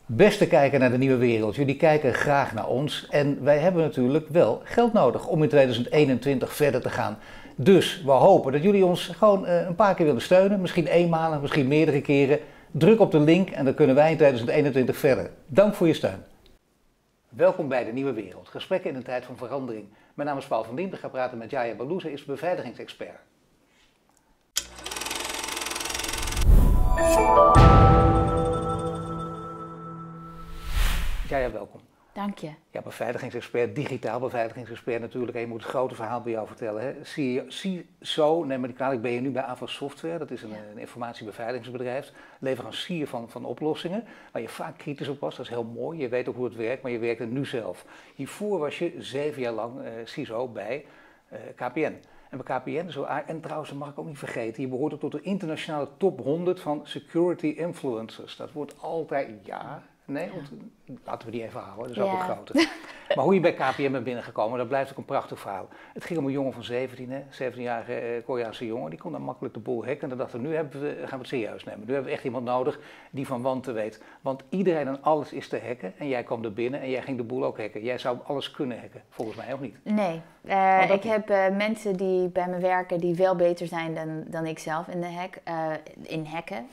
Beste kijker naar de nieuwe wereld, jullie kijken graag naar ons en wij hebben natuurlijk wel geld nodig om in 2021 verder te gaan. Dus we hopen dat jullie ons gewoon een paar keer willen steunen, misschien eenmalig, misschien meerdere keren. Druk op de link en dan kunnen wij in 2021 verder. Dank voor je steun. Welkom bij de nieuwe wereld, gesprekken in een tijd van verandering. Mijn naam is Paul van Diem, ik ga praten met Jaya Balouza, is beveiligingsexpert. Jaya, welkom. Dank je. Ja, beveiligingsexpert, digitaal beveiligingsexpert natuurlijk. En je moet het grote verhaal bij jou vertellen. Hè? CISO, neem me niet kwalijk, ben je nu bij AVA Software. Dat is een informatiebeveiligingsbedrijf. Leverancier van oplossingen. Waar je vaak kritisch op was. Dat is heel mooi. Je weet ook hoe het werkt, maar je werkt er nu zelf. Hiervoor was je 7 jaar lang CISO bij KPN. En bij KPN, en trouwens, dat mag ik ook niet vergeten, je behoort ook tot de internationale top 100 van security influencers. Dat wordt altijd, laten we die even houden, dat is ook een grote. Maar hoe je bij KPN bent binnengekomen, dat blijft ook een prachtig verhaal. Het ging om een jongen van 17, 17-jarige Koreaanse jongen, die kon dan makkelijk de boel hacken. En dan dachten we, gaan we het serieus nemen. Nu hebben we echt iemand nodig die van wanten weet. Want iedereen en alles is te hacken en jij kwam er binnen en jij ging de boel ook hacken. Jij zou alles kunnen hacken, volgens mij ook niet. Nee, ik heb mensen die bij me werken die veel beter zijn dan ik zelf in hacken.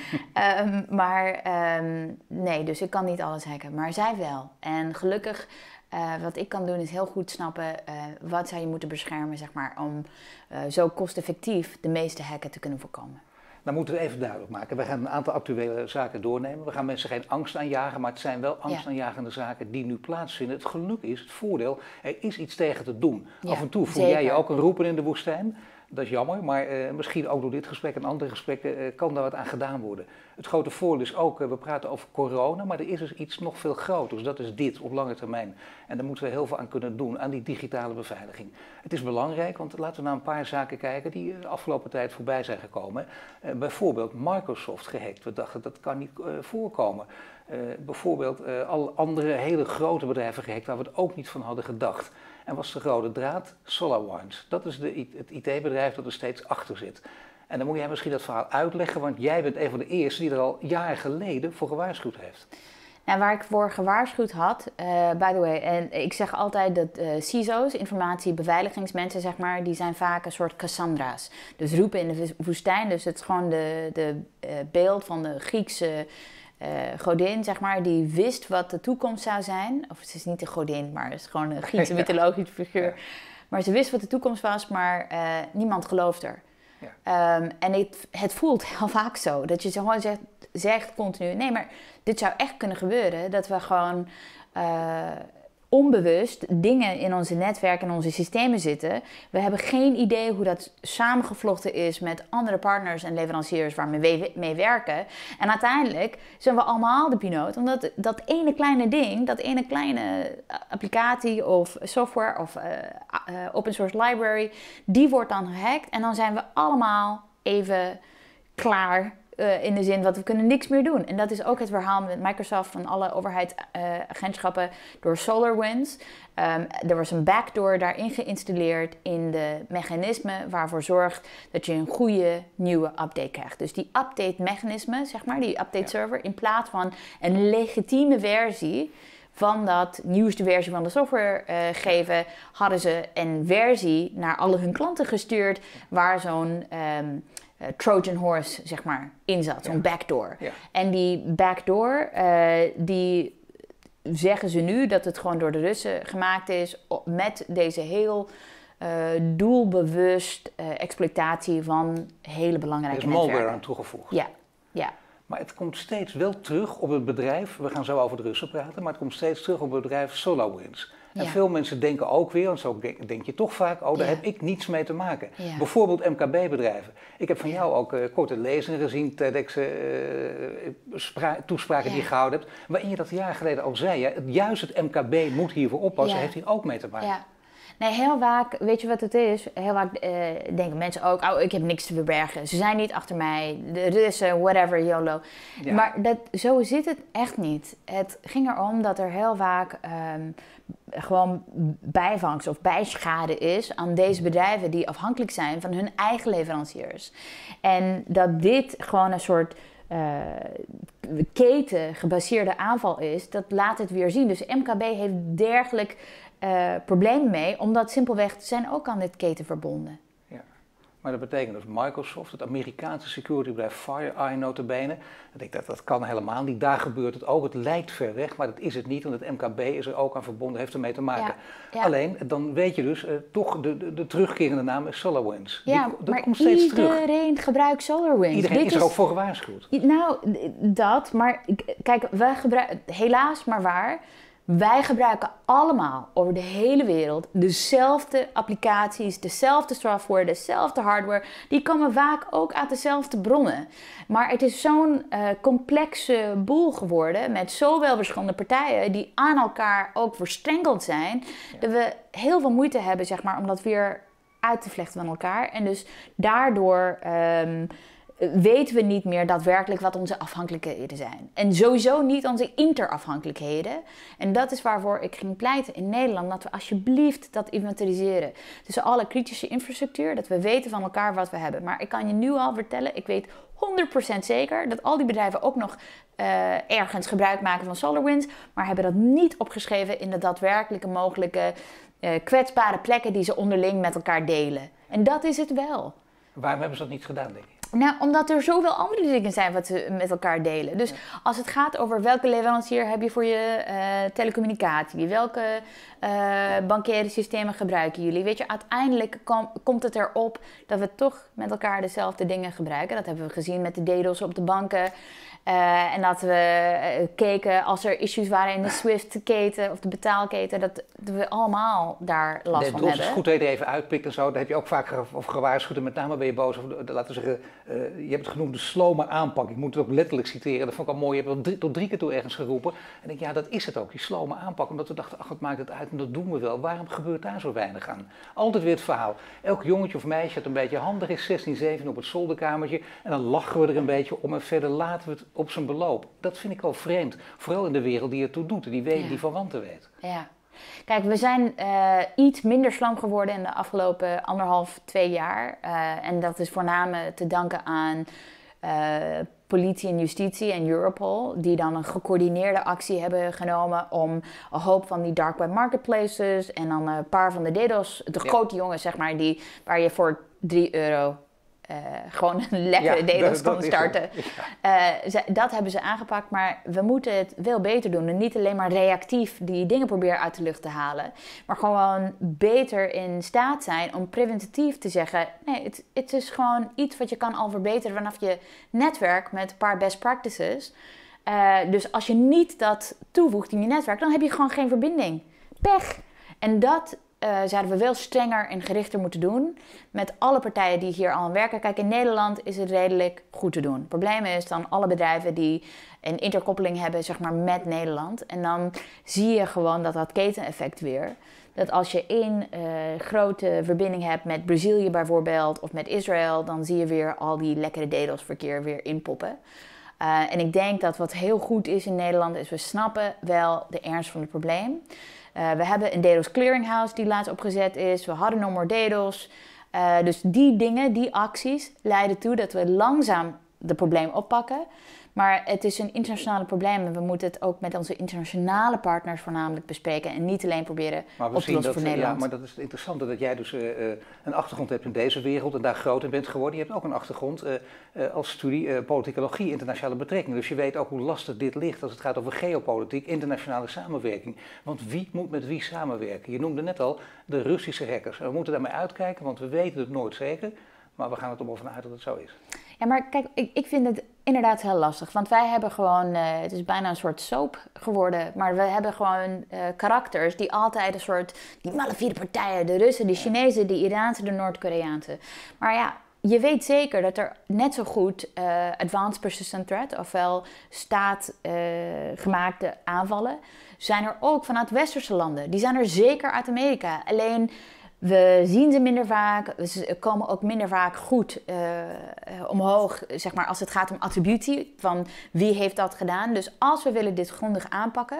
Nee, dus ik kan niet alles hacken, maar zij wel. En gelukkig, wat ik kan doen is heel goed snappen wat zou je moeten beschermen, zeg maar, om zo kosteneffectief de meeste hacken te kunnen voorkomen. Dan moeten we even duidelijk maken. We gaan een aantal actuele zaken doornemen. We gaan mensen geen angst aanjagen, maar het zijn wel angstaanjagende zaken die nu plaatsvinden. Het geluk is, het voordeel, er is iets tegen te doen. Ja, af en toe voel jij je ook een roepen in de woestijn. Dat is jammer, maar misschien ook door dit gesprek en andere gesprekken kan daar wat aan gedaan worden. Het grote voordeel is ook, we praten over corona, maar er is dus iets nog veel groters. Dat is dit op lange termijn. En daar moeten we heel veel aan kunnen doen, aan die digitale beveiliging. Het is belangrijk, want laten we naar een paar zaken kijken die de afgelopen tijd voorbij zijn gekomen. Bijvoorbeeld Microsoft gehackt. We dachten dat kan niet voorkomen. Bijvoorbeeld alle andere hele grote bedrijven gehackt waar we het ook niet van hadden gedacht. En was de rode draad? SolarWinds. Dat is het IT-bedrijf dat er steeds achter zit. En dan moet jij misschien dat verhaal uitleggen, want jij bent een van de eerste die er al jaren geleden voor gewaarschuwd heeft. Nou, waar ik voor gewaarschuwd had, by the way, en ik zeg altijd dat CISO's, informatiebeveiligingsmensen, zeg maar, die zijn vaak een soort Cassandra's. Dus roepen in de woestijn, dus het is gewoon de beeld van de Griekse godin, zeg maar, die wist wat de toekomst zou zijn. Of het is niet een godin, maar het is gewoon een Griekse mythologische figuur. Ja. Maar ze wist wat de toekomst was, maar niemand gelooft er. Ja. En het voelt heel vaak zo, dat je gewoon zegt continu, nee, maar dit zou echt kunnen gebeuren, dat we gewoon onbewust dingen in onze netwerken en onze systemen zitten. We hebben geen idee hoe dat samengevlochten is met andere partners en leveranciers waar we mee werken. En uiteindelijk zijn we allemaal de pineut, omdat dat ene kleine ding, dat ene kleine applicatie of software of open source library, die wordt dan gehackt en dan zijn we allemaal even klaar. In de zin, want we kunnen niks meer doen. En dat is ook het verhaal met Microsoft van alle overheidsagentschappen door SolarWinds. Er was een backdoor daarin geïnstalleerd in de mechanismen waarvoor zorgt dat je een goede nieuwe update krijgt. Dus die update mechanisme, zeg maar, die update server, in plaats van een legitieme versie van dat nieuwste versie van de software geven, hadden ze een versie naar alle hun klanten gestuurd waar zo'n Trojan horse, zeg maar, in zat, zo'n backdoor. Ja. En die backdoor, die zeggen ze nu dat het gewoon door de Russen gemaakt is met deze heel doelbewust exploitatie van hele belangrijke netwerken. Er is malware aan toegevoegd. Ja, ja. Maar het komt steeds wel terug op het bedrijf, we gaan zo over de Russen praten, maar het komt steeds terug op het bedrijf SolarWinds. En veel mensen denken ook weer, en zo denk je toch vaak, daar heb ik niets mee te maken. Ja. Bijvoorbeeld MKB-bedrijven. Ik heb van jou ook korte lezingen gezien, TEDx toespraken die je gehouden hebt, waarin je dat jaren geleden al zei. Juist het MKB moet hiervoor oppassen, heeft hier ook mee te maken. Ja. Nee, heel vaak, weet je wat het is? Heel vaak denken mensen ook, ik heb niks te verbergen. Ze zijn niet achter mij, de Russen, whatever, YOLO. Ja. Maar zo zit het echt niet. Het ging erom dat er heel vaak gewoon bijvangst of bijschade is aan deze bedrijven die afhankelijk zijn van hun eigen leveranciers. En dat dit gewoon een soort keten gebaseerde aanval is, dat laat het weer zien. Dus MKB heeft dergelijk problemen mee, omdat simpelweg ze zijn ook aan dit keten verbonden. Ja. Maar dat betekent dus Microsoft, het Amerikaanse securitybedrijf FireEye notabene, dat kan helemaal niet. Daar gebeurt het ook. Het lijkt ver weg, maar dat is het niet. Want het MKB is er ook aan verbonden, heeft ermee te maken. Ja. Alleen, dan weet je dus, toch de terugkerende naam is SolarWinds. Ja, dat komt steeds terug. Iedereen gebruikt SolarWinds. Iedereen is er ook voor gewaarschuwd. Nou, dat, maar kijk, wij gebruiken, helaas maar waar, wij gebruiken allemaal over de hele wereld dezelfde applicaties, dezelfde software, dezelfde hardware. Die komen vaak ook uit dezelfde bronnen. Maar het is zo'n complexe boel geworden met zoveel verschillende partijen die aan elkaar ook verstrengeld zijn, dat we heel veel moeite hebben, zeg maar, om dat weer uit te vlechten van elkaar. En dus daardoor weten we niet meer daadwerkelijk wat onze afhankelijkheden zijn. En sowieso niet onze interafhankelijkheden. En dat is waarvoor ik ging pleiten in Nederland, dat we alsjeblieft dat inventariseren. Dus alle kritische infrastructuur, dat we weten van elkaar wat we hebben. Maar ik kan je nu al vertellen, ik weet 100% zeker dat al die bedrijven ook nog ergens gebruik maken van SolarWinds, maar hebben dat niet opgeschreven in de daadwerkelijke mogelijke kwetsbare plekken die ze onderling met elkaar delen. En dat is het wel. Waarom hebben ze dat niet gedaan, denk ik? Nou, omdat er zoveel andere dingen zijn wat ze met elkaar delen. Dus als het gaat over welke leverancier heb je voor je telecommunicatie, welke bankaire systemen gebruiken jullie. Weet je, uiteindelijk komt het erop dat we toch met elkaar dezelfde dingen gebruiken. Dat hebben we gezien met de DDoS op de banken. En dat we keken als er issues waren in de SWIFT-keten of de betaalketen, dat we allemaal daar last van hebben. Het is goed dat je er even uitpikt en zo. Daar heb je ook vaak gewaarschuwd en met name ben je boos over, laten we zeggen, je hebt het genoemd de slome aanpak. Ik moet het ook letterlijk citeren, dat vond ik al mooi. Je hebt het tot 3 keer toe ergens geroepen. En ik denk, ja, dat is het ook, die slome aanpak. Omdat we dachten, ach, wat maakt het uit en dat doen we wel. Waarom gebeurt daar zo weinig aan? Altijd weer het verhaal. Elk jongetje of meisje dat een beetje handig is, 16, 17 op het zolderkamertje. En dan lachen we er een beetje om en verder laten we het op zijn beloop. Dat vind ik al vreemd. Vooral in de wereld die ertoe doet en die verwanten weet. Ja. Kijk, we zijn iets minder slam geworden in de afgelopen 1,5-2 jaar. En dat is voornamelijk te danken aan politie en justitie en Europol, die dan een gecoördineerde actie hebben genomen om een hoop van die dark web marketplaces en dan een paar van de DDoS, de grote jongens zeg maar, waar je voor €3 gewoon een lekkere DDoS kan starten. Dat hebben ze aangepakt, maar we moeten het veel beter doen. En niet alleen maar reactief die dingen proberen uit de lucht te halen, maar gewoon beter in staat zijn om preventief te zeggen, nee, het is gewoon iets wat je kan al verbeteren vanaf je netwerk met een paar best practices. Dus als je niet dat toevoegt in je netwerk, dan heb je gewoon geen verbinding. Pech! En dat zouden we wel strenger en gerichter moeten doen met alle partijen die hier al aan werken. Kijk, in Nederland is het redelijk goed te doen. Het probleem is dan alle bedrijven die een interkoppeling hebben zeg maar, met Nederland. En dan zie je gewoon dat keteneffect weer. Dat als je één grote verbinding hebt met Brazilië bijvoorbeeld of met Israël, dan zie je weer al die lekkere DDoS-verkeer weer inpoppen. En ik denk dat wat heel goed is in Nederland is we snappen wel de ernst van het probleem. We hebben een DDoS clearinghouse die laatst opgezet is. We hadden No More DDoS. Dus die dingen, die acties leiden toe dat we langzaam het probleem oppakken. Maar het is een internationale probleem en we moeten het ook met onze internationale partners voornamelijk bespreken en niet alleen proberen op te lossen voor Nederland. Ja, maar dat is het interessante dat jij dus een achtergrond hebt in deze wereld en daar groot in bent geworden. Je hebt ook een achtergrond als studie politicologie, internationale betrekkingen. Dus je weet ook hoe lastig dit ligt als het gaat over geopolitiek, internationale samenwerking. Want wie moet met wie samenwerken? Je noemde net al de Russische hackers. We moeten daarmee uitkijken, want we weten het nooit zeker. Maar we gaan er toch wel vanuit dat het zo is. Ja, maar kijk, ik vind het inderdaad heel lastig. Want wij hebben gewoon, het is bijna een soort soap geworden. Maar we hebben gewoon karakters die altijd een soort, die malafide partijen, de Russen, de Chinezen, de Iraanse, de Noord-Koreaanse. Maar ja, je weet zeker dat er net zo goed advanced persistent threat, ofwel staatgemaakte aanvallen, zijn er ook vanuit westerse landen. Die zijn er zeker uit Amerika. Alleen we zien ze minder vaak, ze komen ook minder vaak goed omhoog, zeg maar, als het gaat om attributie, van wie heeft dat gedaan. Dus als we willen dit grondig aanpakken,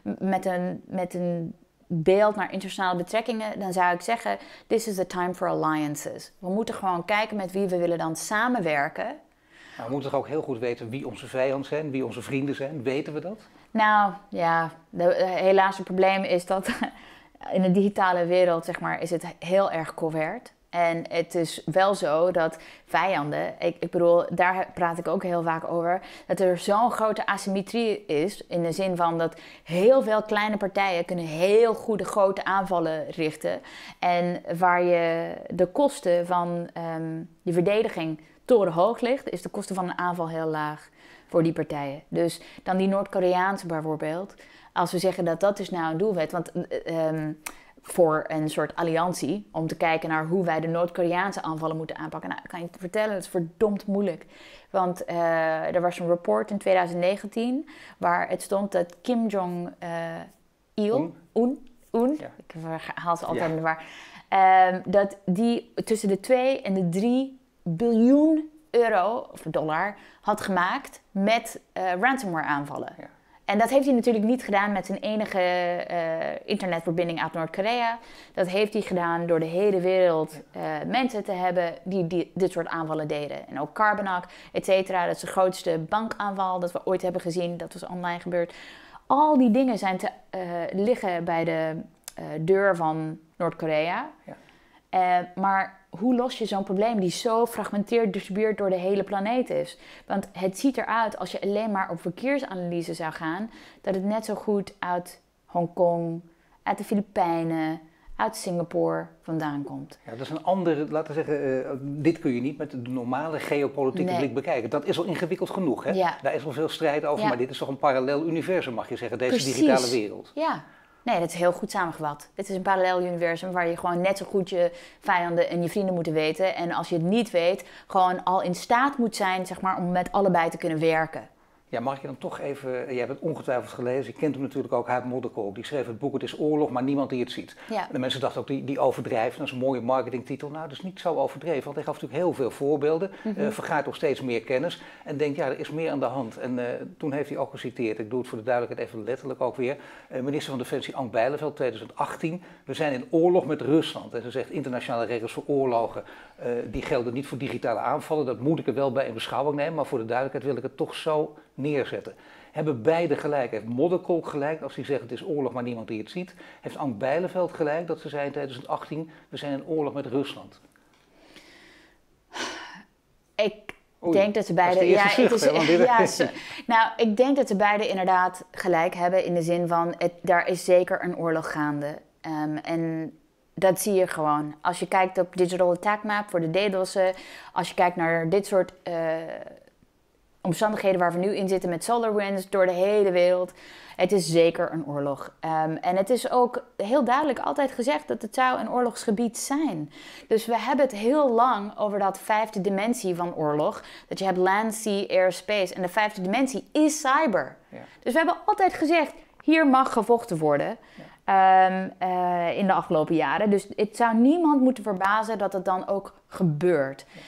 met een beeld naar internationale betrekkingen, dan zou ik zeggen, this is the time for alliances. We moeten gewoon kijken met wie we willen dan samenwerken Nou, we moeten toch ook heel goed weten wie onze vijanden zijn, wie onze vrienden zijn. Weten we dat? Nou ja, helaas het probleem is dat in de digitale wereld, zeg maar, is het heel erg covert. En het is wel zo dat vijanden, ik bedoel, daar praat ik ook heel vaak over, dat er zo'n grote asymmetrie is, in de zin van dat heel veel kleine partijen kunnen heel goede grote aanvallen richten. En waar je de kosten van je verdediging torenhoog ligt, is de kosten van een aanval heel laag voor die partijen. Dus dan die Noord-Koreaanse bijvoorbeeld, als we zeggen dat dat is nou een doelwit, want voor een soort alliantie, om te kijken naar hoe wij de Noord-Koreaanse aanvallen moeten aanpakken. Nou, ik kan je vertellen, het is verdomd moeilijk. Want er was een report in 2019 waar het stond dat Kim Jong-il, ja. Ik haal ze altijd in de war, dat die tussen de 2 en de 3 biljoen euro of dollar had gemaakt met ransomware aanvallen. Ja. En dat heeft hij natuurlijk niet gedaan met zijn enige internetverbinding uit Noord-Korea. Dat heeft hij gedaan door de hele wereld mensen te hebben die dit soort aanvallen deden. En ook Carbanak, et cetera. Dat is de grootste bankaanval dat we ooit hebben gezien. Dat was online gebeurd. Al die dingen zijn liggen bij de deur van Noord-Korea. Ja. Maar hoe los je zo'n probleem die zo fragmenteerd distribueerd door de hele planeet is? Want het ziet eruit, als je alleen maar op verkeersanalyse zou gaan, dat het net zo goed uit Hongkong, uit de Filipijnen, uit Singapore vandaan komt. Ja, dat is een andere, laten we zeggen, dit kun je niet met de normale geopolitieke blik bekijken. Dat is al ingewikkeld genoeg, hè? Ja. Daar is al veel strijd over, maar dit is toch een parallel universum, mag je zeggen, deze digitale wereld. Ja. Nee, dat is heel goed samengevat. Het is een parallel universum waar je gewoon net zo goed je vijanden en je vrienden moet weten. En als je het niet weet, gewoon al in staat moet zijn, zeg maar, om met allebei te kunnen werken. Ja, mag ik je dan toch even, jij hebt het ongetwijfeld gelezen, je kent hem natuurlijk ook, Huib Modderkolk, die schreef het boek Het is oorlog, maar niemand die het ziet. Ja. De mensen dachten ook, die overdrijft, dat is een mooie marketingtitel. Nou, dat is niet zo overdreven, want hij gaf natuurlijk heel veel voorbeelden, vergaart ook steeds meer kennis en denkt, ja, er is meer aan de hand. En toen heeft hij ook geciteerd, ik doe het voor de duidelijkheid even letterlijk ook weer, minister van Defensie Ank Bijleveld, 2018, we zijn in oorlog met Rusland. En ze zegt, internationale regels voor oorlogen, die gelden niet voor digitale aanvallen, dat moet ik er wel bij in beschouwing nemen, maar voor de duidelijkheid wil ik het toch zo neerzetten. Hebben beide gelijk. Heeft Modderkolk gelijk als hij zegt het is oorlog maar niemand die het ziet? Heeft Ank Bijleveld gelijk dat ze zei in 2018 we zijn in oorlog met Rusland? Ik denk dat ze beide... Nou, ik denk dat ze beide inderdaad gelijk hebben in de zin van daar is zeker een oorlog gaande. En dat zie je gewoon. Als je kijkt op Digital Attack Map voor de DDoS'en, als je kijkt naar dit soort omstandigheden waar we nu in zitten met SolarWinds door de hele wereld. Het is zeker een oorlog. En het is ook heel duidelijk altijd gezegd dat het zou een oorlogsgebied zijn. Dus we hebben het heel lang over dat 5e dimensie van oorlog. Dat je hebt land, sea, air, space. En de 5e dimensie is cyber. Ja. Dus we hebben altijd gezegd, hier mag gevochten worden. Ja. In de afgelopen jaren. Dus het zou niemand moeten verbazen dat het dan ook gebeurt. Ja.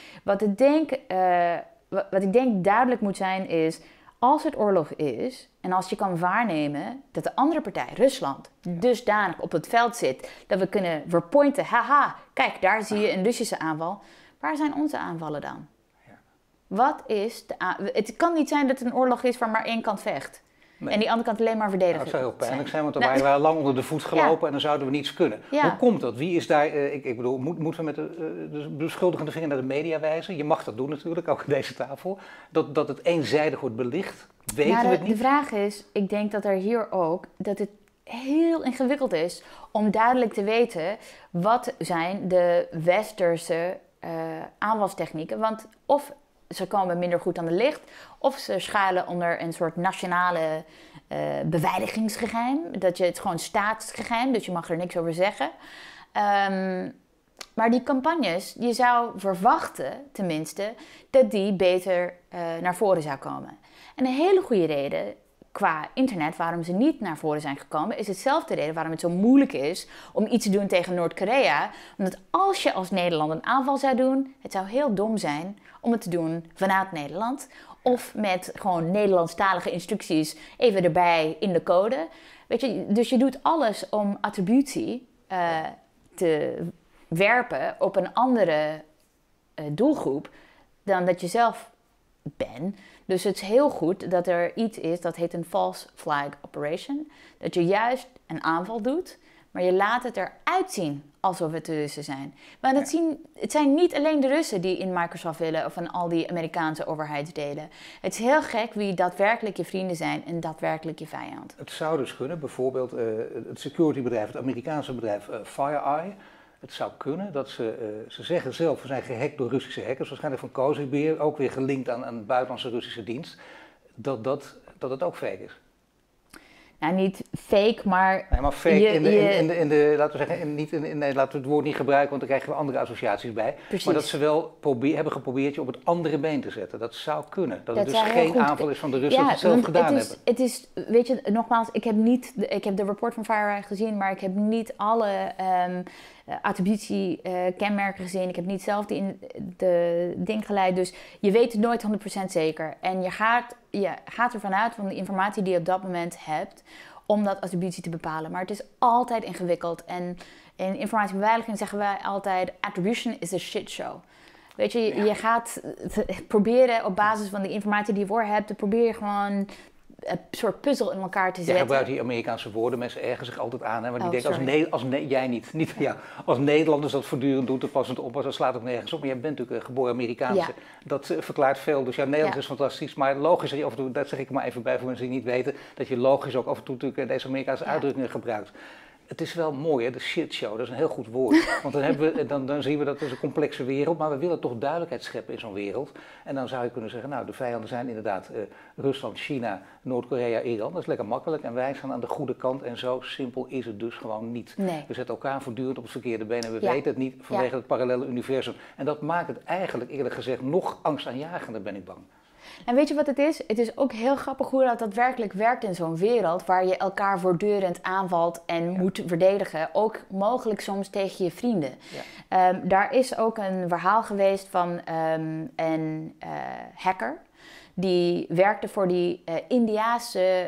Wat ik denk duidelijk moet zijn is, als het oorlog is en als je kan waarnemen dat de andere partij, Rusland, dusdanig op het veld zit dat we kunnen verpointen, haha, kijk, daar zie je een Russische aanval. Waar zijn onze aanvallen dan? Ja. Wat is het kan niet zijn dat het een oorlog is waar maar één kant vecht. Nee. En die andere kant alleen maar verdedigen. Dat zou heel pijnlijk zijn, want dan waren we lang onder de voet gelopen en dan zouden we niets kunnen. Ja. Hoe komt dat? Wie is daar, ik bedoel, moeten we met de beschuldigende vinger naar de media wijzen? Je mag dat doen natuurlijk, ook aan deze tafel. Dat het eenzijdig wordt belicht, weten we het niet. De vraag is, ik denk dat er hier ook, dat het heel ingewikkeld is om duidelijk te weten wat zijn de westerse aanvalstechnieken. Want of ze komen minder goed aan de licht, of ze schuilen onder een soort nationale beveiligingsgeheim. Dat je het gewoon staatsgeheim, dus je mag er niks over zeggen. Maar die campagnes, je zou verwachten, tenminste, dat die beter naar voren zou komen. En een hele goede reden qua internet waarom ze niet naar voren zijn gekomen, is hetzelfde reden waarom het zo moeilijk is om iets te doen tegen Noord-Korea. Omdat als je als Nederland een aanval zou doen, het zou heel dom zijn om het te doen vanuit Nederland. Of met gewoon Nederlandstalige instructies even erbij in de code. Weet je, dus je doet alles om attributie te werpen op een andere doelgroep dan dat je zelf ben. Dus het is heel goed dat er iets is dat heet een false flag operation. Dat je juist een aanval doet, maar je laat het eruit zien alsof het de Russen zijn. Maar het zijn niet alleen de Russen die in Microsoft willen of in al die Amerikaanse overheidsdelen. Het is heel gek wie daadwerkelijk je vrienden zijn en daadwerkelijk je vijand. Het zou dus kunnen, bijvoorbeeld het securitybedrijf, het Amerikaanse bedrijf FireEye. Het zou kunnen dat ze zeggen zelf, we zijn gehackt door Russische hackers, waarschijnlijk van Cozy Bear, ook weer gelinkt aan een buitenlandse Russische dienst, dat het ook fake is. Nou, niet fake, maar... Nee, maar fake laten we zeggen, laten we het woord niet gebruiken, want dan krijgen we andere associaties bij. Precies. Maar dat ze wel hebben geprobeerd je op het andere been te zetten. Dat zou kunnen. Dat het dus geen aanval is van de Russen die het zelf gedaan hebben. Het is, weet je, nogmaals, ik heb de rapport van FireEye gezien, maar ik heb niet alle attributiekenmerken gezien. Ik heb niet zelf de ding geleid, dus je weet het nooit 100% zeker. En je gaat ervan uit van de informatie die je op dat moment hebt, om dat attributie te bepalen. Maar het is altijd ingewikkeld. En in informatiebeveiliging zeggen wij altijd, attribution is a shit show. Weet je, je gaat proberen op basis van de informatie die je voor hebt, probeer je gewoon een soort puzzel in elkaar te zetten. Je gebruikt die Amerikaanse woorden, mensen ergen zich altijd aan. Hè, want die denken, als Nederlanders dat voortdurend doen, toepassend op, dat slaat ook nergens op. Maar jij bent natuurlijk geboren Amerikaans. Ja. Dat verklaart veel. Dus Nederlands is fantastisch. Maar logisch dat je af en toe, dat zeg ik maar even bij voor mensen die niet weten, dat je logisch ook af en toe natuurlijk deze Amerikaanse uitdrukkingen gebruikt. Het is wel mooi, hè, de shitshow, dat is een heel goed woord. Want dan zien we dat het is een complexe wereld, maar we willen toch duidelijkheid scheppen in zo'n wereld. En dan zou je kunnen zeggen, nou, de vijanden zijn inderdaad Rusland, China, Noord-Korea, Iran. Dat is lekker makkelijk en wij staan aan de goede kant en zo simpel is het dus gewoon niet. Nee. We zetten elkaar voortdurend op het verkeerde been en we weten het niet vanwege het parallele universum. En dat maakt het eigenlijk, eerlijk gezegd, nog angstaanjagender, ben ik bang. En weet je wat het is? Het is ook heel grappig hoe dat daadwerkelijk werkt in zo'n wereld waar je elkaar voortdurend aanvalt en moet verdedigen. Ook mogelijk soms tegen je vrienden. Ja. Daar is ook een verhaal geweest van een hacker. Die werkte voor die Indiase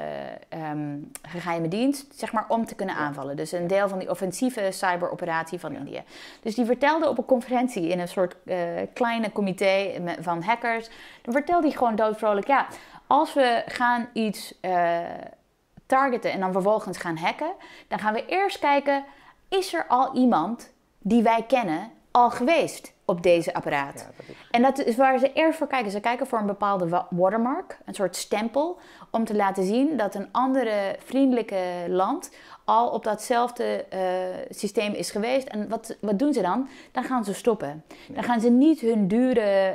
geheime dienst, zeg maar, om te kunnen aanvallen. Dus een deel van die offensieve cyberoperatie van India. Dus die vertelde op een conferentie in een soort kleine comité van hackers. Dan vertelde hij gewoon doodvrolijk, ja, als we gaan iets targeten en dan vervolgens gaan hacken, dan gaan we eerst kijken, is er al iemand die wij kennen al geweest op deze apparaat? Ja, en dat is waar ze eerst voor kijken. Ze kijken voor een bepaalde watermark, een soort stempel, om te laten zien dat een andere vriendelijke land al op datzelfde systeem is geweest. En wat doen ze dan? Dan gaan ze stoppen. Nee. Dan gaan ze niet hun dure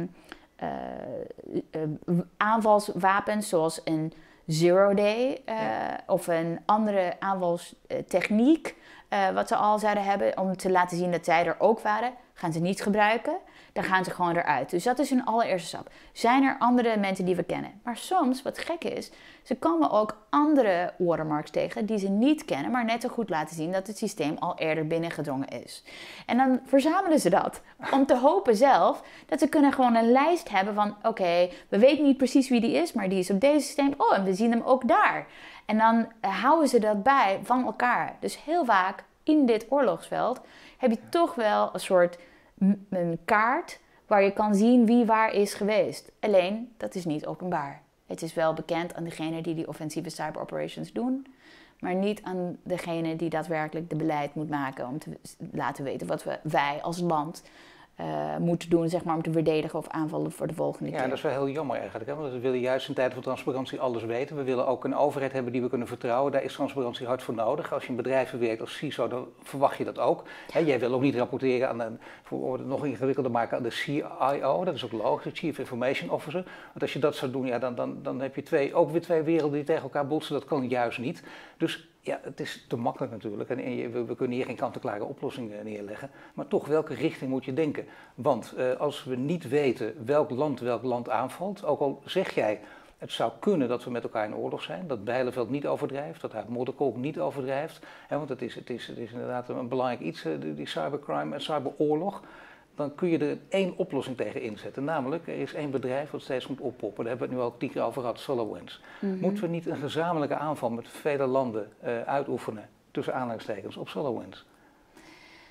aanvalswapens zoals een Zero Day of een andere aanvalstechniek, wat ze al zouden hebben om te laten zien dat zij er ook waren, gaan ze niet gebruiken. Dan gaan ze gewoon eruit. Dus dat is hun allereerste stap. Zijn er andere mensen die we kennen? Maar soms, wat gek is, ze komen ook andere watermarks tegen die ze niet kennen, maar net zo goed laten zien dat het systeem al eerder binnengedrongen is. En dan verzamelen ze dat om te hopen zelf dat ze kunnen gewoon een lijst hebben van oké, we weten niet precies wie die is, maar die is op deze systeem. Oh, en we zien hem ook daar. En dan houden ze dat bij van elkaar. Dus heel vaak in dit oorlogsveld heb je toch wel een soort een kaart waar je kan zien wie waar is geweest. Alleen, dat is niet openbaar. Het is wel bekend aan degene die die offensieve cyberoperations doen, maar niet aan degene die daadwerkelijk de beleid moet maken om te laten weten wat wij als land moeten doen, zeg maar, om te verdedigen of aanvallen voor de volgende keer. Ja, dat is wel heel jammer eigenlijk. Hè? Want we willen juist in tijden van transparantie alles weten. We willen ook een overheid hebben die we kunnen vertrouwen. Daar is transparantie hard voor nodig. Als je in bedrijven werkt als CISO, dan verwacht je dat ook. Hè, jij wil ook niet rapporteren aan voor het nog ingewikkelder maken aan de CIO. Dat is ook logisch, Chief Information Officer. Want als je dat zou doen, ja, dan heb je ook weer twee werelden die tegen elkaar botsen. Dat kan juist niet. Dus ja, het is te makkelijk natuurlijk. En we kunnen hier geen kant-en-klare oplossing neerleggen. Maar toch, welke richting moet je denken? Want als we niet weten welk land aanvalt, ook al zeg jij, het zou kunnen dat we met elkaar in oorlog zijn, dat Bijleveld niet overdrijft, dat Moederkolk niet overdrijft, hè, want het is inderdaad een belangrijk iets, die cybercrime en cyberoorlog, dan kun je er één oplossing tegen inzetten. Namelijk, er is één bedrijf dat steeds moet oppoppen. Daar hebben we het nu al 10 keer over gehad, SolarWinds. Mm-hmm. Moeten we niet een gezamenlijke aanval met vele landen uitoefenen, tussen aanhalingstekens, op SolarWinds?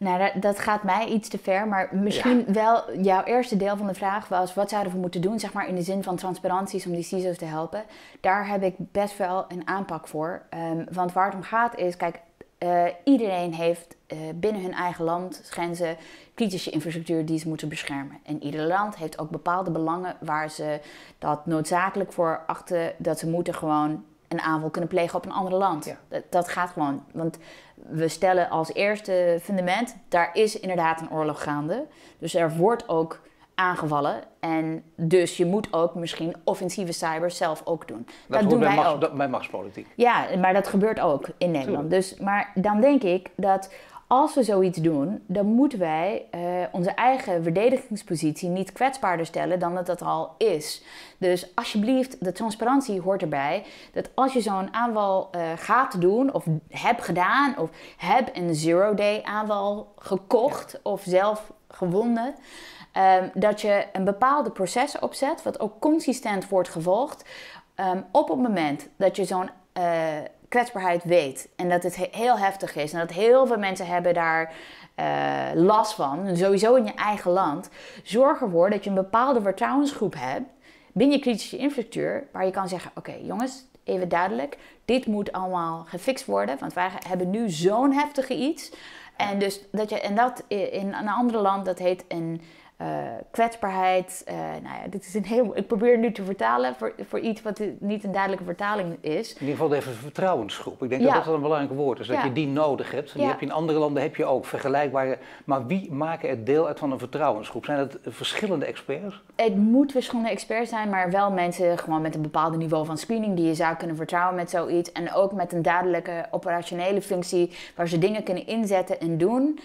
Nou, dat gaat mij iets te ver, maar misschien wel jouw eerste deel van de vraag was, wat zouden we moeten doen, zeg maar in de zin van transparanties om die CISO's te helpen. Daar heb ik best wel een aanpak voor. Want waar het om gaat is, kijk, iedereen heeft binnen hun eigen landgrenzen kritische infrastructuur die ze moeten beschermen. En ieder land heeft ook bepaalde belangen waar ze dat noodzakelijk voor achten, dat ze moeten gewoon een aanval kunnen plegen op een ander land. Ja. Dat gaat gewoon, want we stellen als eerste fundament, daar is inderdaad een oorlog gaande. Dus er wordt ook aangevallen en dus je moet ook misschien offensieve cyber zelf ook doen. Dat doen wij ook. Bij machtspolitiek. Ja, maar dat gebeurt ook in Nederland. Dus, maar dan denk ik dat als we zoiets doen, dan moeten wij onze eigen verdedigingspositie niet kwetsbaarder stellen dan dat al is. Dus alsjeblieft, de transparantie hoort erbij. Dat als je zo'n aanval gaat doen, of hebt gedaan, of hebt een zero-day aanval gekocht of zelf gewonnen, dat je een bepaalde proces opzet, wat ook consistent wordt gevolgd, op het moment dat je zo'n kwetsbaarheid weet en dat het heel heftig is en dat heel veel mensen hebben daar last van, sowieso in je eigen land, zorg ervoor dat je een bepaalde vertrouwensgroep hebt binnen je kritische infrastructuur waar je kan zeggen, oké, jongens, even duidelijk, dit moet allemaal gefixt worden, want wij hebben nu zo'n heftige iets. En dus dat in een ander land, dat heet een kwetsbaarheid. Nou ja, dit is ik probeer nu te vertalen voor iets wat niet een duidelijke vertaling is. In ieder geval even een vertrouwensgroep. Ik denk dat dat een belangrijk woord is, dat je die nodig hebt. Die heb je in andere landen heb je ook vergelijkbare. Maar wie maken er deel uit van een vertrouwensgroep? Zijn het verschillende experts? Het moet verschillende experts zijn, maar wel mensen gewoon met een bepaald niveau van screening die je zou kunnen vertrouwen met zoiets. En ook met een duidelijke operationele functie waar ze dingen kunnen inzetten en doen.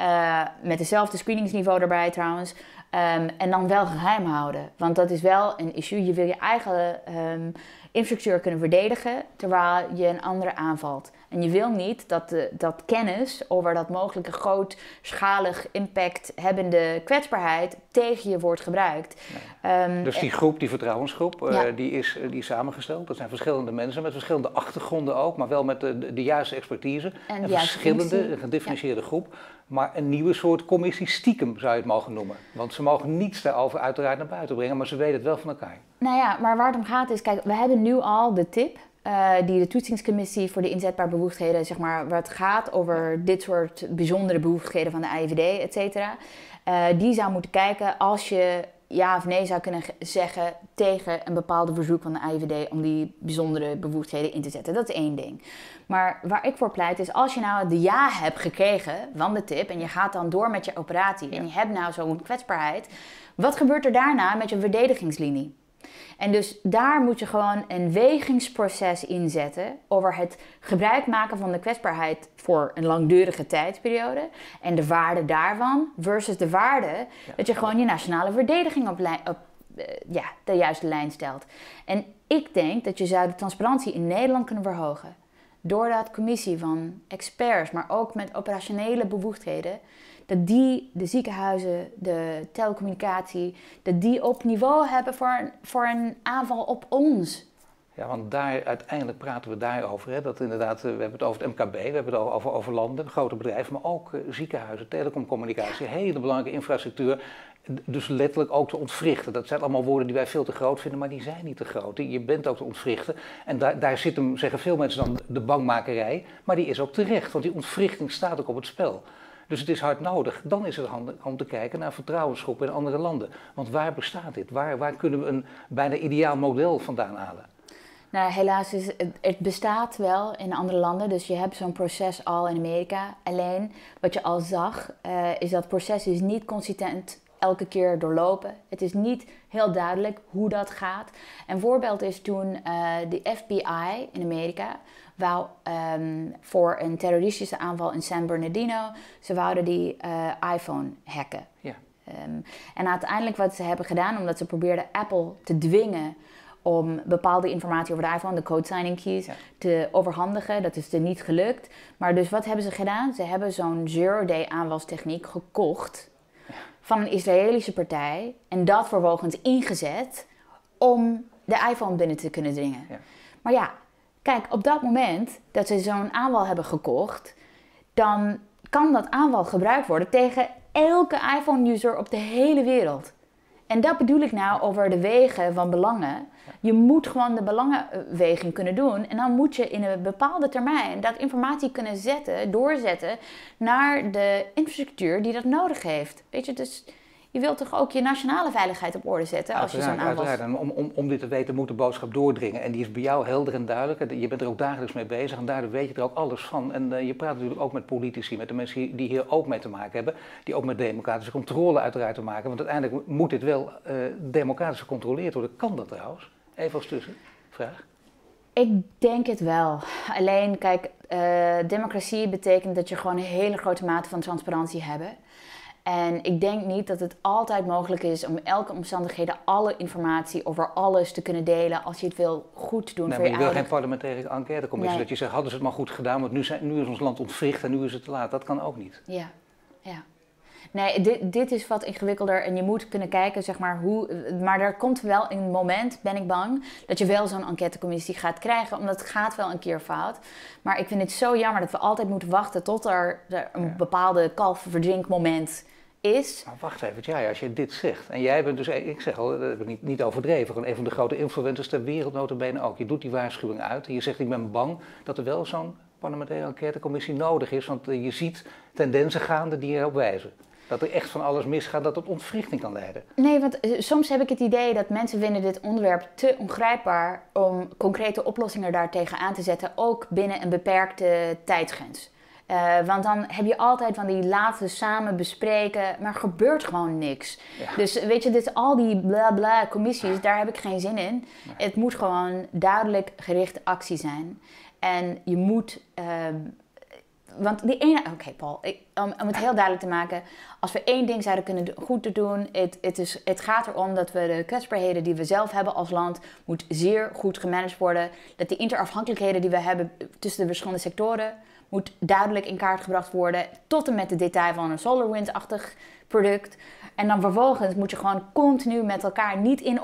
Met dezelfde screeningsniveau erbij trouwens. En dan wel geheim houden. Want dat is wel een issue. Je wil je eigen infrastructuur kunnen verdedigen terwijl je een andere aanvalt. En je wil niet dat kennis over dat mogelijke grootschalig impact hebbende kwetsbaarheid tegen je wordt gebruikt. Nee. Dus die groep, die vertrouwensgroep, die is samengesteld. Dat zijn verschillende mensen met verschillende achtergronden ook, maar wel met de juiste expertise. Een verschillende, een gedifferentieerde groep. Maar een nieuwe soort commissie stiekem zou je het mogen noemen. Want ze mogen niets daarover uiteraard naar buiten brengen, maar ze weten het wel van elkaar. Nou ja, maar waar het om gaat is, kijk, we hebben nu al de tip, die de toetsingscommissie voor de inzetbare bevoegdheden, zeg maar, waar het gaat over dit soort bijzondere bevoegdheden van de AIVD, et cetera. Die zou moeten kijken als je ja of nee zou kunnen zeggen tegen een bepaalde verzoek van de AIVD om die bijzondere bevoegdheden in te zetten. Dat is één ding. Maar waar ik voor pleit is, als je nou de ja hebt gekregen van de tip en je gaat dan door met je operatie en je hebt nou zo'n kwetsbaarheid, wat gebeurt er daarna met je verdedigingslinie? En dus daar moet je gewoon een wegingsproces inzetten over het gebruik maken van de kwetsbaarheid voor een langdurige tijdsperiode en de waarde daarvan versus de waarde dat je gewoon je nationale verdediging op de juiste lijn stelt. En ik denk dat je zou de transparantie in Nederland kunnen verhogen door dat commissie van experts, maar ook met operationele bevoegdheden, dat die de ziekenhuizen, de telecommunicatie, dat die op niveau hebben voor een aanval op ons. Ja, want daar uiteindelijk praten we daarover. Hè? Dat inderdaad, we hebben het over het MKB, we hebben het over landen, grote bedrijven, maar ook ziekenhuizen, telecomcommunicatie, hele belangrijke infrastructuur. Dus letterlijk ook te ontwrichten. Dat zijn allemaal woorden die wij veel te groot vinden, maar die zijn niet te groot. Je bent ook te ontwrichten. En daar zit hem, zeggen veel mensen dan, de bangmakerij. Maar die is ook terecht, want die ontwrichting staat ook op het spel. Dus het is hard nodig. Dan is het handig om te kijken naar vertrouwensgroepen in andere landen. Want waar bestaat dit? Waar kunnen we een bijna ideaal model vandaan halen? Nou, helaas is het bestaat wel in andere landen. Dus je hebt zo'n proces al in Amerika. Alleen, wat je al zag, is dat proces is niet consistent elke keer doorlopen. Het is niet heel duidelijk hoe dat gaat. Een voorbeeld is toen de FBI in Amerika wou voor een terroristische aanval in San Bernardino, ze wouden die iPhone hacken. Ja. En uiteindelijk wat ze hebben gedaan, omdat ze probeerden Apple te dwingen om bepaalde informatie over de iPhone, de code signing keys, te overhandigen. Dat is er niet gelukt. Maar dus wat hebben ze gedaan? Ze hebben zo'n zero-day aanvalstechniek gekocht van een Israëlische partij en dat vervolgens ingezet om de iPhone binnen te kunnen dringen. Ja. Maar ja, kijk, op dat moment dat ze zo'n aanval hebben gekocht, dan kan dat aanval gebruikt worden tegen elke iPhone-user op de hele wereld. En dat bedoel ik nou over de wegen van belangen. Je moet gewoon de belangenweging kunnen doen. En dan moet je in een bepaalde termijn dat informatie kunnen doorzetten naar de infrastructuur die dat nodig heeft. Weet je, dus je wilt toch ook je nationale veiligheid op orde zetten als je zo'n aanval... En om dit te weten moet de boodschap doordringen. En die is bij jou helder en duidelijk. Je bent er ook dagelijks mee bezig en daardoor weet je er ook alles van. En je praat natuurlijk ook met politici, met de mensen die hier ook mee te maken hebben. Die ook met democratische controle uiteraard te maken. Want uiteindelijk moet dit wel democratisch gecontroleerd worden. Kan dat trouwens? Even als tussenvraag. Ik denk het wel. Alleen, kijk, democratie betekent dat je gewoon een hele grote mate van transparantie hebt. En ik denk niet dat het altijd mogelijk is om elke omstandigheden alle informatie over alles te kunnen delen als je het wil goed doen voor je maar je wil geen parlementaire enquêtecommissie. Nee. Dat je zegt, hadden ze het maar goed gedaan, want nu is ons land ontwricht en nu is het te laat. Dat kan ook niet. Ja. Nee, dit is wat ingewikkelder en je moet kunnen kijken, zeg maar, maar er komt wel een moment, ben ik bang, dat je wel zo'n enquêtecommissie gaat krijgen, omdat het gaat wel een keer fout. Maar ik vind het zo jammer dat we altijd moeten wachten tot er een bepaalde kalververdrinkmoment is. Maar wacht even, als je dit zegt, en jij bent dus, ik zeg al, dat heb ik niet overdreven, gewoon een van de grote influencers ter wereld nota bene ook. Je doet die waarschuwing uit en je zegt, ik ben bang dat er wel zo'n parlementaire enquêtecommissie nodig is, want je ziet tendensen gaande die erop wijzen. Dat er echt van alles misgaat, dat tot ontwrichting kan leiden. Nee, want soms heb ik het idee dat mensen vinden dit onderwerp te ongrijpbaar om concrete oplossingen daartegen aan te zetten, ook binnen een beperkte tijdsgrens. Want dan heb je altijd van die laten samen bespreken, maar er gebeurt gewoon niks. Ja. Dus weet je, dit al die bla bla commissies, daar heb ik geen zin in. Ja. Het moet gewoon duidelijk gerichte actie zijn. En je moet... want die ene... Oké, Paul, om het heel duidelijk te maken. Als we één ding zouden kunnen goed doen... Het gaat erom dat we de kwetsbaarheden die we zelf hebben als land... moet zeer goed gemanaged worden. Dat die interafhankelijkheden die we hebben tussen de verschillende sectoren... moet duidelijk in kaart gebracht worden. Tot en met de detail van een SolarWinds-achtig product. En dan vervolgens moet je gewoon continu met elkaar niet in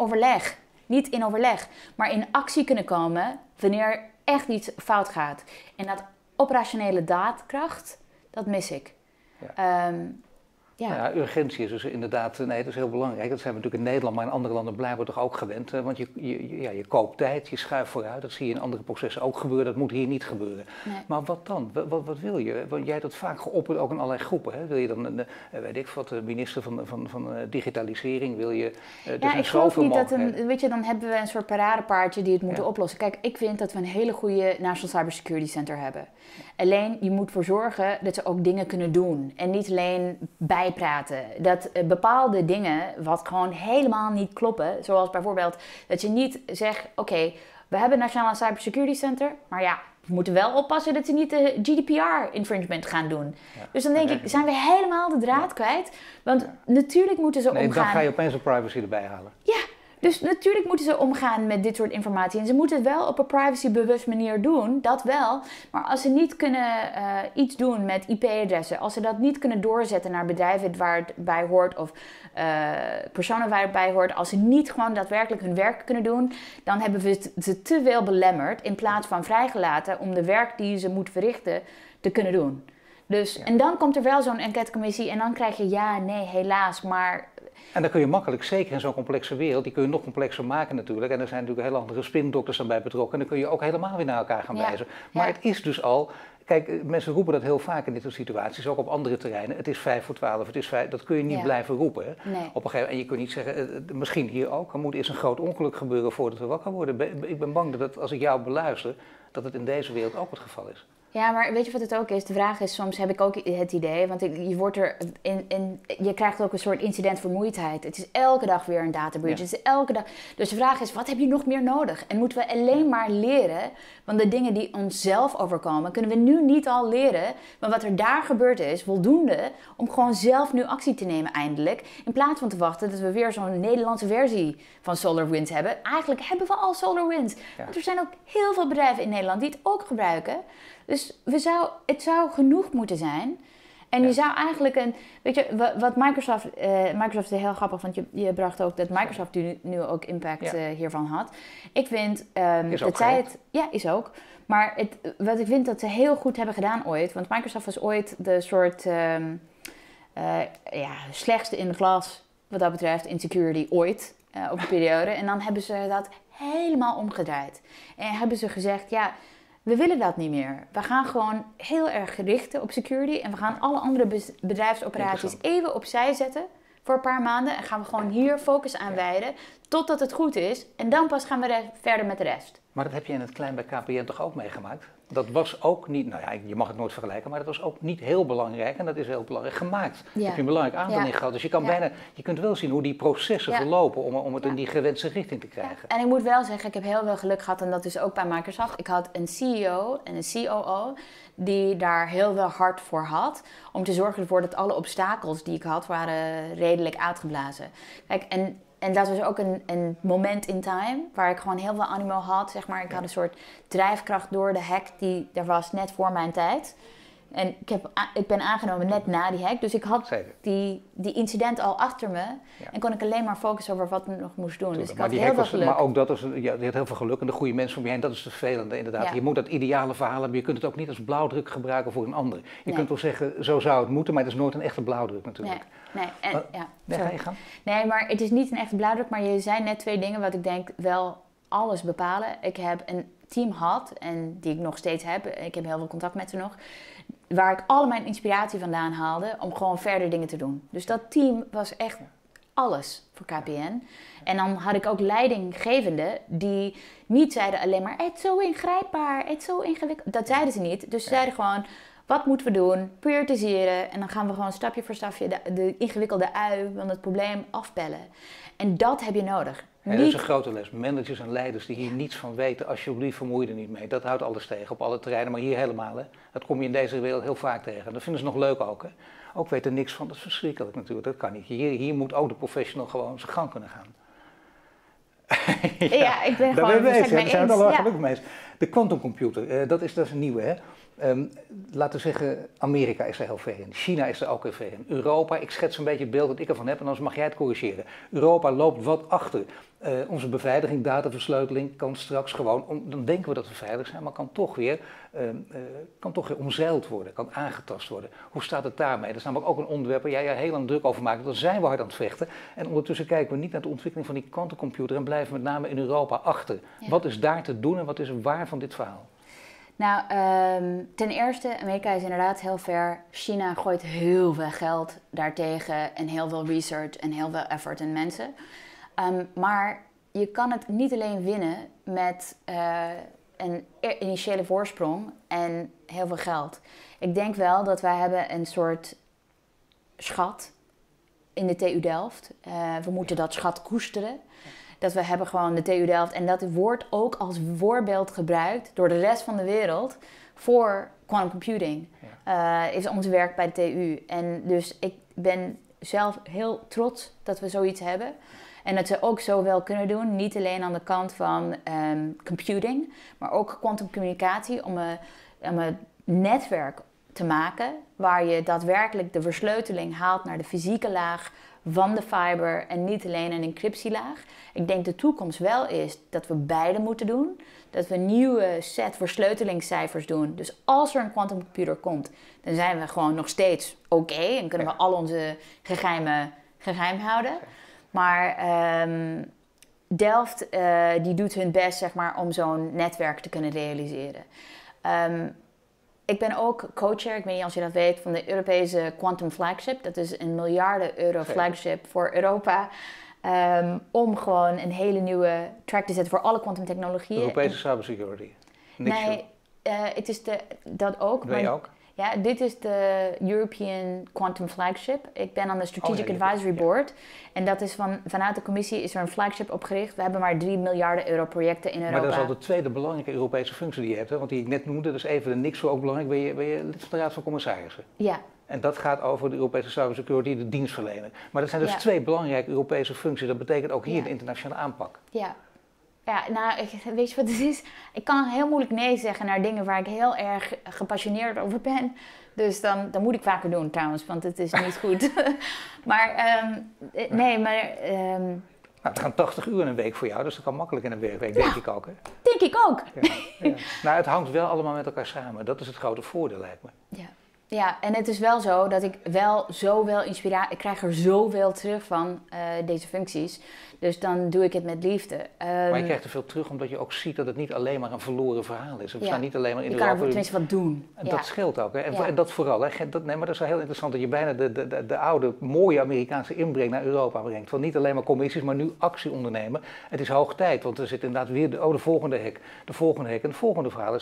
overleg, maar in actie kunnen komen wanneer echt iets fout gaat. En dat operationele daadkracht, dat mis ik. Ja. Urgentie is dus inderdaad, nee, dat is heel belangrijk. Dat zijn we natuurlijk in Nederland, maar in andere landen blijven we toch ook gewend. Want je koopt tijd, je schuift vooruit. Dat zie je in andere processen ook gebeuren. Dat moet hier niet gebeuren. Nee. Maar wat dan? Wat wil je? Want jij hebt dat vaak geopperd, ook in allerlei groepen. Hè? Wil je dan, weet ik wat, de minister van digitalisering? Wil je, ik geloof niet dat weet je, dan hebben we een soort paradepaardje die het moeten oplossen. Kijk, ik vind dat we een hele goede National Cybersecurity Center hebben. Ja. Alleen, je moet ervoor zorgen dat ze ook dingen kunnen doen. En niet alleen bijpraten. Dat bepaalde dingen wat gewoon helemaal niet kloppen. Zoals bijvoorbeeld dat je niet zegt... Oké, we hebben een Nationale Cybersecurity Center. Maar ja, we moeten wel oppassen dat ze niet de GDPR-infringement gaan doen. Ja. Dus dan denk ik, zijn we helemaal de draad kwijt? Want natuurlijk moeten ze omgaan... Dan ga je opeens de privacy erbij halen. Ja. Dus natuurlijk moeten ze omgaan met dit soort informatie. En ze moeten het wel op een privacybewust manier doen, dat wel. Maar als ze niet kunnen iets doen met IP-adressen, als ze dat niet kunnen doorzetten naar bedrijven waar het bij hoort of personen waar het bij hoort, als ze niet gewoon daadwerkelijk hun werk kunnen doen, dan hebben we ze te veel belemmerd in plaats van vrijgelaten om de werk die ze moeten verrichten te kunnen doen. Dus, en dan komt er wel zo'n enquêtecommissie en dan krijg je ja, nee, helaas, maar... En dan kun je makkelijk, zeker in zo'n complexe wereld, die kun je nog complexer maken natuurlijk. En er zijn natuurlijk hele andere spindokters aan bij betrokken. En dan kun je ook helemaal weer naar elkaar gaan wijzen. Maar het is dus al, kijk, mensen roepen dat heel vaak in dit soort situaties, ook op andere terreinen. Het is 11:55, dat kun je niet blijven roepen. Hè? Nee. Op een gegeven moment, en je kunt niet zeggen, misschien hier ook, er moet eerst een groot ongeluk gebeuren voordat we wakker worden. Ik ben bang dat als ik jou beluister, dat het in deze wereld ook het geval is. Ja, maar weet je wat het ook is? De vraag is, soms heb ik ook het idee, want je krijgt ook een soort incidentvermoeidheid. Het is elke dag weer een databreach. Het is elke dag. Dus de vraag is, wat heb je nog meer nodig? En moeten we alleen maar leren, want de dingen die onszelf overkomen, kunnen we nu niet al leren. Maar wat er daar gebeurd is, voldoende om gewoon zelf nu actie te nemen eindelijk. In plaats van te wachten dat we weer zo'n Nederlandse versie van SolarWinds hebben. Eigenlijk hebben we al SolarWinds. Ja. Want er zijn ook heel veel bedrijven in Nederland die het ook gebruiken. Dus het zou genoeg moeten zijn. En je zou eigenlijk weet je, wat Microsoft is heel grappig, want je bracht ook dat Microsoft nu ook impact hiervan had. Ik vind dat zij het... Ja, is ook. Maar wat ik vind dat ze heel goed hebben gedaan ooit, want Microsoft was ooit de soort slechtste in de klas wat dat betreft in security ooit op een periode. En dan hebben ze dat helemaal omgedraaid. En hebben ze gezegd, ja, we willen dat niet meer. We gaan gewoon heel erg richten op security en we gaan alle andere bedrijfsoperaties even opzij zetten voor een paar maanden en gaan we gewoon hier focus aan wijden totdat het goed is en dan pas gaan we verder met de rest. Maar dat heb je in het klein bij KPN toch ook meegemaakt? Dat was ook niet, nou ja, je mag het nooit vergelijken, maar dat was ook niet heel belangrijk en dat is heel belangrijk gemaakt. Daar heb je een belangrijk aandeel in gehad. Dus je kan je kunt wel zien hoe die processen verlopen om het in die gewenste richting te krijgen. Ja. En ik moet wel zeggen, ik heb heel veel geluk gehad en dat is ook bij Microsoft. Ik had een CEO en een COO die daar heel veel hard voor had om te zorgen ervoor dat alle obstakels die ik had waren redelijk uitgeblazen. Kijk, en dat was ook een moment in time waar ik gewoon heel veel animo had, zeg maar. Ik had een soort drijfkracht door de hack die er was net voor mijn tijd. En ik ben aangenomen net na die hack, dus ik had die incident al achter me en kon ik alleen maar focussen over wat ik nog moest doen. Dus ik had heel veel geluk. Maar ook dat je had heel veel geluk en de goede mensen om je heen, dat is het vervelende inderdaad. Ja. Je moet dat ideale verhaal hebben, je kunt het ook niet als blauwdruk gebruiken voor een ander. Je kunt wel zeggen, zo zou het moeten, maar het is nooit een echte blauwdruk natuurlijk. Ga je gang? Nee, maar het is niet een echte blauwdruk, maar je zei net twee dingen wat ik denk wel alles bepalen. Ik heb een team gehad en die ik nog steeds heb, ik heb heel veel contact met ze nog, waar ik al mijn inspiratie vandaan haalde om gewoon verder dingen te doen. Dus dat team was echt alles voor KPN. En dan had ik ook leidinggevenden die niet zeiden alleen maar, het is zo ingrijpbaar, het is zo ingewikkeld. Dat zeiden ze niet. Dus ze zeiden gewoon, wat moeten we doen? Prioritiseren. En dan gaan we gewoon stapje voor stapje de ingewikkelde ui van het probleem afbellen. En dat heb je nodig. Ja, dat is een grote les. Managers en leiders die hier niets van weten, alsjeblieft vermoei je er niet mee. Dat houdt alles tegen op alle terreinen, maar hier helemaal. Hè. Dat kom je in deze wereld heel vaak tegen. Dat vinden ze nog leuk ook. Hè. Ook weten er niks van, dat is verschrikkelijk natuurlijk. Dat kan niet. Hier moet ook de professional gewoon zijn gang kunnen gaan. Ja, ik ben gewoon daar zijn we het al gelukkig mee. De quantumcomputer, dat is een nieuwe, hè. Laten we zeggen, Amerika is er heel ver in. China is er ook heel ver in. Europa, ik schets een beetje het beeld dat ik ervan heb en anders mag jij het corrigeren. Europa loopt wat achter. Onze beveiliging, dataversleuteling kan straks gewoon, dan denken we dat we veilig zijn, maar kan toch weer omzeild worden, kan aangetast worden. Hoe staat het daarmee? Dat is namelijk ook een onderwerp waar jij heel lang druk over maakt. Daar zijn we hard aan het vechten. En ondertussen kijken we niet naar de ontwikkeling van die quantumcomputer en blijven met name in Europa achter. Ja. Wat is daar te doen en wat is er waar van dit verhaal? Nou, ten eerste, Amerika is inderdaad heel ver. China gooit heel veel geld daartegen en heel veel research en heel veel effort en mensen. Maar je kan het niet alleen winnen met een initiële voorsprong en heel veel geld. Ik denk wel dat wij hebben een soort schat in de TU Delft. We moeten dat schat koesteren. Dat we hebben gewoon de TU Delft en dat wordt ook als voorbeeld gebruikt door de rest van de wereld voor quantum computing. Is ons werk bij de TU. En dus ik ben zelf heel trots dat we zoiets hebben. En dat ze ook zo wel kunnen doen, niet alleen aan de kant van computing, maar ook quantumcommunicatie om een netwerk te maken waar je daadwerkelijk de versleuteling haalt naar de fysieke laag van de fiber en niet alleen een encryptielaag. Ik denk de toekomst wel is dat we beide moeten doen. Dat we een nieuwe set versleutelingscijfers doen. Dus als er een quantumcomputer komt, dan zijn we gewoon nog steeds oké en kunnen we al onze geheimen geheim houden. Maar Delft die doet hun best, zeg maar, om zo'n netwerk te kunnen realiseren. Ik ben ook co-chair, ik weet niet als je dat weet, van de Europese Quantum Flagship. Dat is een miljarden-euro flagship voor Europa. Om gewoon een hele nieuwe track te zetten voor alle quantumtechnologieën. Europese cybersecurity. Nee, het is dat ook. Ben je ook? Ja, dit is de European Quantum Flagship. Ik ben aan de Strategic Advisory Board. En dat is vanuit de commissie is er een flagship opgericht. We hebben maar 3 miljarden euro projecten in Europa. Maar dat is al de tweede belangrijke Europese functie die je hebt. Hè? Want die ik net noemde, dus even de niks zo ook belangrijk. Ben je lid van de Raad van Commissarissen? Ja. En dat gaat over de Europese cybersecurity, de dienstverlener. Maar dat zijn dus twee belangrijke Europese functies. Dat betekent ook hier de internationale aanpak. Ja. Ja, nou, weet je wat het is? Ik kan heel moeilijk nee zeggen naar dingen waar ik heel erg gepassioneerd over ben. Dus dan moet ik vaker doen trouwens, want het is niet goed. Maar nee, maar... Nou, het gaan 80 uur in een week voor jou, dus dat kan makkelijk in een werkweek, denk ik ook. Hè? Denk ik ook. Ja. Nou, het hangt wel allemaal met elkaar samen. Dat is het grote voordeel, lijkt me. Ja, en het is wel zo dat ik wel zoveel inspiratie... Ik krijg er zoveel terug van deze functies. Dus dan doe ik het met liefde. Maar je krijgt er veel terug omdat je ook ziet dat het niet alleen maar een verloren verhaal is. We staan niet alleen maar in Europa. Je kan er tenminste wat doen. En dat scheelt ook. Hè? En dat vooral. Hè? Nee, maar dat is wel heel interessant dat je bijna de oude, mooie Amerikaanse inbreng naar Europa brengt. Van niet alleen maar commissies, maar nu actie ondernemen. Het is hoog tijd, want er zit inderdaad weer de volgende hek, de volgende hek. En het volgende verhaal is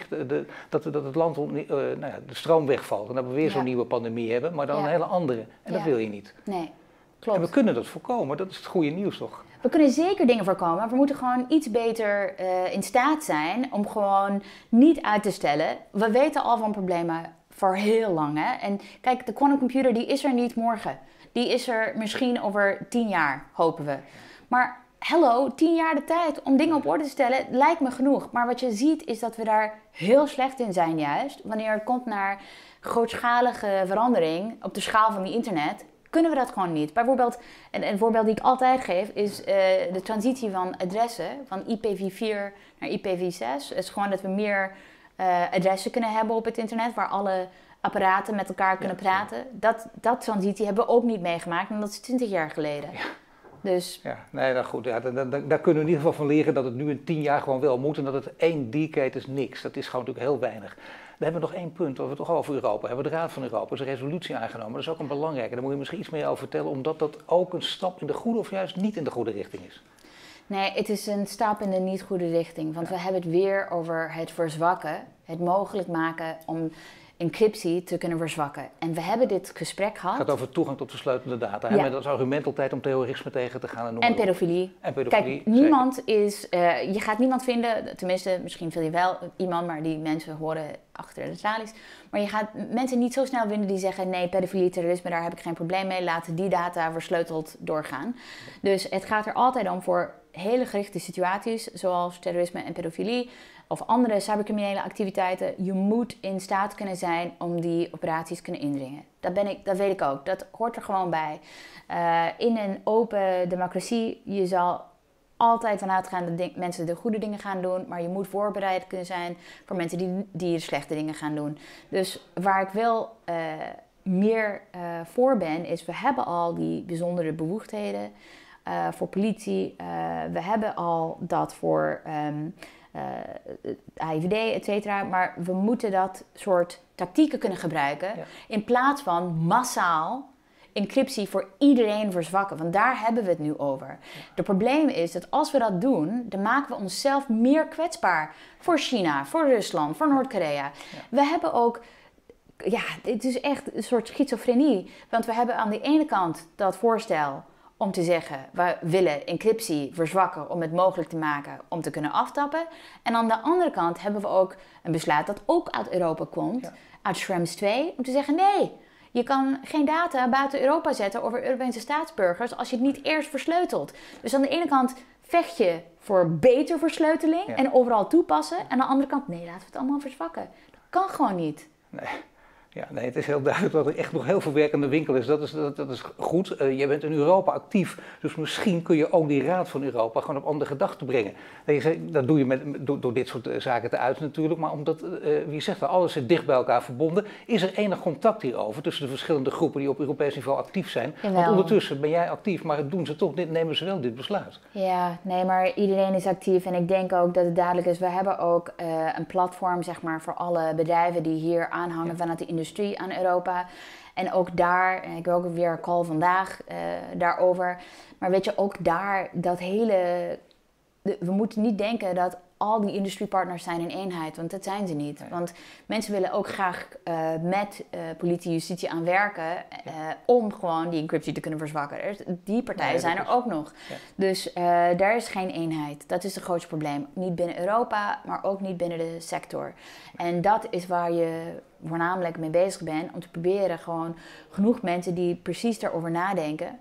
dat het land, de stroom wegvalt. En dat we weer zo'n nieuwe pandemie hebben, maar dan een hele andere. En dat wil je niet. Nee, klopt. En we kunnen dat voorkomen, dat is het goede nieuws toch? We kunnen zeker dingen voorkomen, maar we moeten gewoon iets beter in staat zijn om gewoon niet uit te stellen. We weten al van problemen voor heel lang. Hè? En kijk, de quantumcomputer die is er niet morgen. Die is er misschien over 10 jaar, hopen we. Maar hallo, 10 jaar de tijd om dingen op orde te stellen lijkt me genoeg. Maar wat je ziet is dat we daar heel slecht in zijn juist. Wanneer het komt naar grootschalige verandering op de schaal van die internet... kunnen we dat gewoon niet. Bijvoorbeeld, een voorbeeld die ik altijd geef, is de transitie van adressen, van IPv4 naar IPv6. Het is gewoon dat we meer adressen kunnen hebben op het internet, waar alle apparaten met elkaar kunnen praten. Dat transitie hebben we ook niet meegemaakt, en dat is 20 jaar geleden. Ja. Dus... Ja, nee, nou goed, daar kunnen we in ieder geval van leren dat het nu in 10 jaar gewoon wel moet en dat het 1 decade is niks. Dat is gewoon natuurlijk heel weinig. Dan hebben we nog één punt, we het toch over Europa hebben. De Raad van Europa is een resolutie aangenomen. Dat is ook een belangrijke. Daar moet je misschien iets meer over vertellen, omdat dat ook een stap in de goede of juist niet in de goede richting is. Nee, het is een stap in de niet goede richting. Want we hebben het weer over het verzwakken, het mogelijk maken om encryptie te kunnen verzwakken. En we hebben dit gesprek gehad. Het gaat over toegang tot versleutelde data. Ja. Met als argument altijd om terrorisme tegen te gaan. En pedofilie. Kijk, niemand is... je gaat niemand vinden, tenminste, misschien vind je wel iemand, maar die mensen horen achter de tralies. Maar je gaat mensen niet zo snel vinden die zeggen, nee, pedofilie, terrorisme, daar heb ik geen probleem mee. Laten die data versleuteld doorgaan. Dus het gaat er altijd om voor hele gerichte situaties, zoals terrorisme en pedofilie, of andere cybercriminele activiteiten. Je moet in staat kunnen zijn om die operaties te kunnen indringen. Dat weet ik ook. Dat hoort er gewoon bij. In een open democratie, je zal altijd vanuit gaan dat mensen de goede dingen gaan doen, maar je moet voorbereid kunnen zijn voor mensen die de slechte dingen gaan doen. Dus waar ik wel meer voor ben, is we hebben al die bijzondere bevoegdheden voor politie. We hebben al dat voor AIVD, et cetera. Maar we moeten dat soort tactieken kunnen gebruiken in plaats van massaal encryptie voor iedereen verzwakken. Want daar hebben we het nu over. Het probleem is dat als we dat doen, dan maken we onszelf meer kwetsbaar voor China, voor Rusland, voor Noord-Korea. Ja. We hebben ook... Ja, het is echt een soort schizofrenie. Want we hebben aan de ene kant dat voorstel om te zeggen, we willen encryptie verzwakken om het mogelijk te maken om te kunnen aftappen. En aan de andere kant hebben we ook een besluit dat ook uit Europa komt, uit Schrems 2, om te zeggen, nee, je kan geen data buiten Europa zetten over Europese staatsburgers als je het niet eerst versleutelt. Dus aan de ene kant vecht je voor beter versleuteling en overal toepassen. En aan de andere kant, nee, laten we het allemaal verzwakken. Dat kan gewoon niet. Nee. Ja, nee, het is heel duidelijk dat er echt nog heel veel werk aan de winkel is. Dat is goed. Je bent in Europa actief, dus misschien kun je ook die Raad van Europa gewoon op andere gedachten brengen. Dat doe je door dit soort zaken te uiten natuurlijk, maar omdat, wie zegt dat, alles zit dicht bij elkaar verbonden. Is er enig contact hierover tussen de verschillende groepen die op Europees niveau actief zijn? Jawel. Want ondertussen ben jij actief, maar doen ze toch, nemen ze wel dit besluit? Ja, nee, maar iedereen is actief en ik denk ook dat het duidelijk is. We hebben ook een platform, zeg maar, voor alle bedrijven die hier aanhangen vanuit de industrie aan Europa. En ook daar, en ik heb ook weer een call vandaag daarover. Maar weet je, ook daar, dat hele... We moeten niet denken dat al die industriepartners zijn in eenheid, want dat zijn ze niet. Nee. Want mensen willen ook graag met politie, justitie aan werken om gewoon die encryptie te kunnen verzwakken. Die partijen zijn er ook nog. Ja. Dus daar is geen eenheid. Dat is het grootste probleem. Niet binnen Europa, maar ook niet binnen de sector. En dat is waar je voornamelijk mee bezig bent, om te proberen gewoon genoeg mensen die precies daarover nadenken,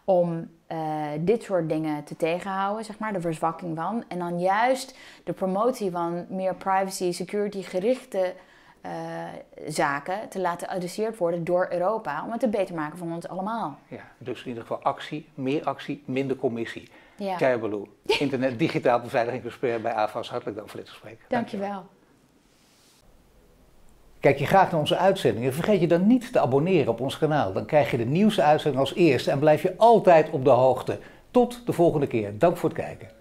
om dit soort dingen te tegenhouden, zeg maar, de verzwakking van. En dan juist de promotie van meer privacy, security gerichte zaken te laten adresseerd worden door Europa, om het te beter maken voor ons allemaal. Ja, dus in ieder geval actie, minder commissie. Ja. Jaya Balloo, internet digitaal beveiligingsexpert bij AVAS. Hartelijk dank voor dit gesprek. Dankjewel. Kijk je graag naar onze uitzendingen, vergeet je dan niet te abonneren op ons kanaal. Dan krijg je de nieuwste uitzending als eerste en blijf je altijd op de hoogte. Tot de volgende keer. Dank voor het kijken.